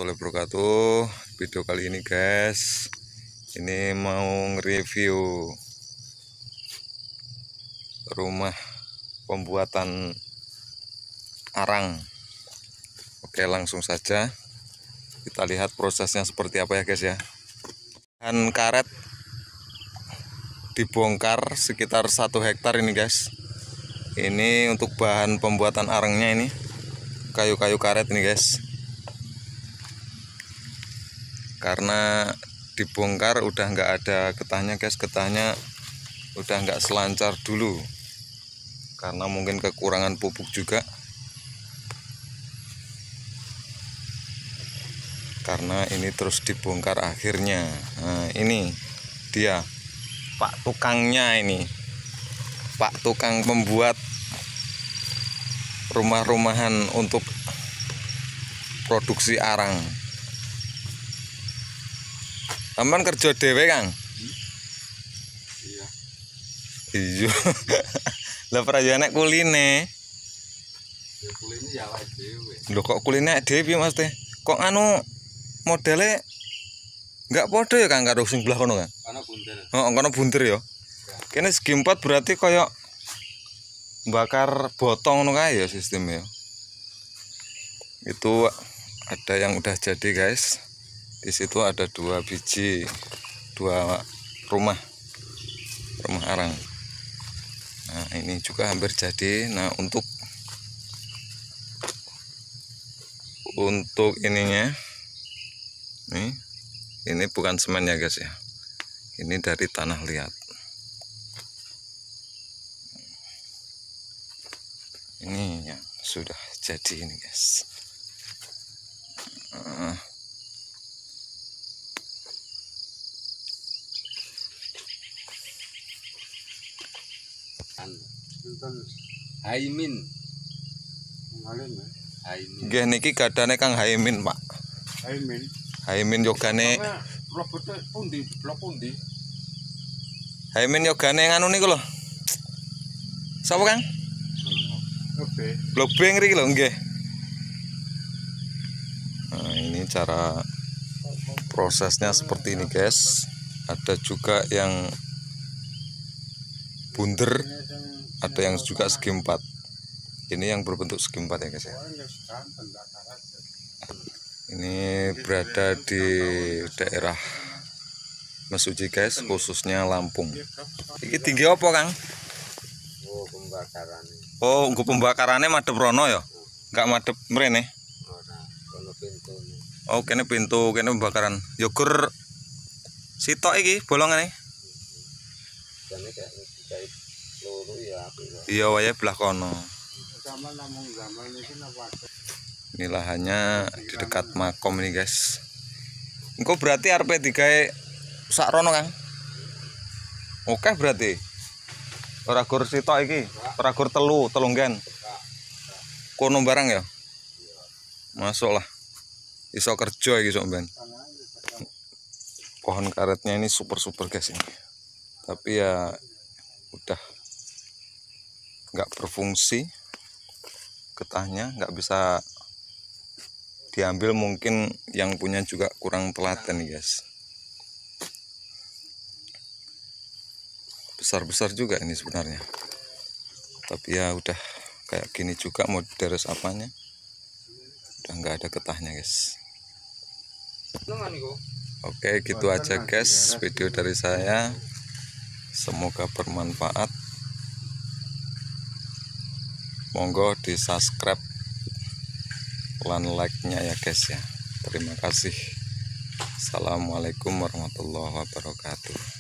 warahmatullahi wabarakatuh. Video kali ini guys, ini mau nge-review rumah pembuatan arang. Oke, langsung saja kita lihat prosesnya seperti apa ya guys ya. Bahan karet dibongkar sekitar 1 hektar ini guys. Ini untuk bahan pembuatan arangnya, ini kayu-kayu karet ini guys. Karena dibongkar udah nggak ada getahnya guys, getahnya udah nggak selancar dulu karena mungkin kekurangan pupuk juga, karena ini terus dibongkar akhirnya. Nah, ini dia pak tukangnya, ini pak tukang pembuat rumah-rumahan untuk produksi arang. Aman kerja dhewe Kang? Iya. Iya. Lah perayaan kuline. Ya kuline ya awake dhewe. Lho kok kuline dhewe piye Mas Teh? Kok anu modele enggak podo ya Kang karo sing belah kono Kang? Ana bunter. Oh, kono bunter ya. Kene segi 4 berarti koyo bakar botong ngono kae ya sistemnya. Itu ada yang udah jadi guys. Di situ ada 2 biji, 2 rumah arang. Nah, ini juga hampir jadi. Nah, untuk ininya, ini bukan semen ya guys ya. Ini dari tanah liat. Ini yang sudah jadi ini guys. Haimin. Haimin. Nggih niki gadane Kang Haimin, Pak. Haimin. Haimin yogane. Robote pundi? Blok pundi? Haimin yogane nganu niku lho. Sapa Kang? Oke. Blok B ngriki lho nggih. Nah, ini cara prosesnya seperti ini guys. Ada juga yang bunder, ada yang juga segi 4. Ini yang berbentuk segi 4 ya guys ya. Ini berada di daerah Mesuji guys, khususnya Lampung. Iki tinggi apa Kang? Oh, pembakaran. Oh, nggo pembakarannya madhep rono ya? Enggak madhep mrene. Ora, kono pintune. Oh, kene pintu, kene pembakaran. Yogur sitok iki bolongane. Jane kayak kait loro ya apik. Iya wae belah kono. Zaman namung zaman iki napa? Ini lahannya di dekat makom ini guys. Engko berarti arepe digawe sak rono Kang. Oke berarti. Ora gur sitok iki, ora gur telung gen. Kono barang ya. Masuk lah. Iso kerja iki sok ben. Pohon karetnya ini super guys ini. Tapi ya udah nggak berfungsi, getahnya nggak bisa diambil, mungkin yang punya juga kurang telaten nih guys. Besar juga ini sebenarnya, tapi ya udah kayak gini juga mau deres apanya, udah nggak ada getahnya guys. Oke gitu aja guys video dari saya, semoga bermanfaat. Monggo di subscribe dan like-nya ya guys ya. Terima kasih. Assalamualaikum warahmatullahi wabarakatuh.